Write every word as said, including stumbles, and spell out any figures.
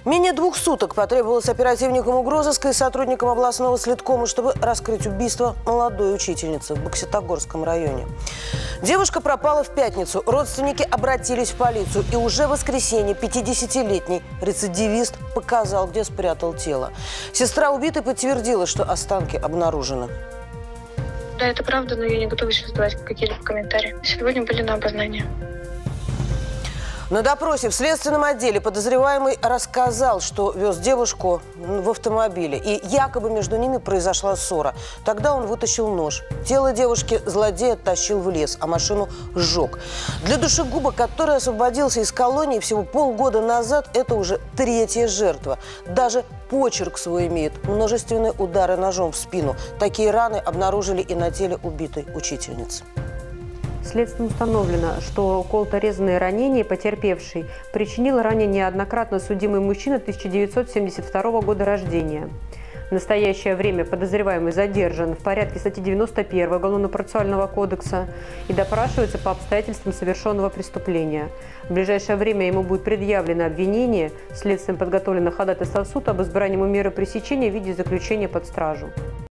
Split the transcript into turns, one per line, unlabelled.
Менее двух суток потребовалось оперативникам угрозыска и сотрудникам областного следкома, чтобы раскрыть убийство молодой учительницы в Бокситогорском районе. Девушка пропала в пятницу. Родственники обратились в полицию. И уже в воскресенье пятидесятилетний рецидивист показал, где спрятал тело. Сестра убитой подтвердила, что останки обнаружены.
Да, это правда, но я не готова сейчас давать какие-либо комментарии. Сегодня были на опознание.
На допросе в следственном отделе подозреваемый рассказал, что вез девушку в автомобиле. И якобы между ними произошла ссора. Тогда он вытащил нож. Тело девушки злодей оттащил в лес, а машину сжег. Для душегуба, который освободился из колонии всего полгода назад, это уже третья жертва. Даже почерк свой имеет. Множественные удары ножом в спину. Такие раны обнаружили и на теле убитой учительницы.
Следствием установлено, что колото-резанные ранения потерпевшей причинил ранее неоднократно судимый мужчина тысяча девятьсот семьдесят второго года рождения. В настоящее время подозреваемый задержан в порядке статьи девяносто первой Уголовно-процессуального кодекса и допрашивается по обстоятельствам совершенного преступления. В ближайшее время ему будет предъявлено обвинение, следствием подготовлено ходатайство в суд об избрании ему меры пресечения в виде заключения под стражу.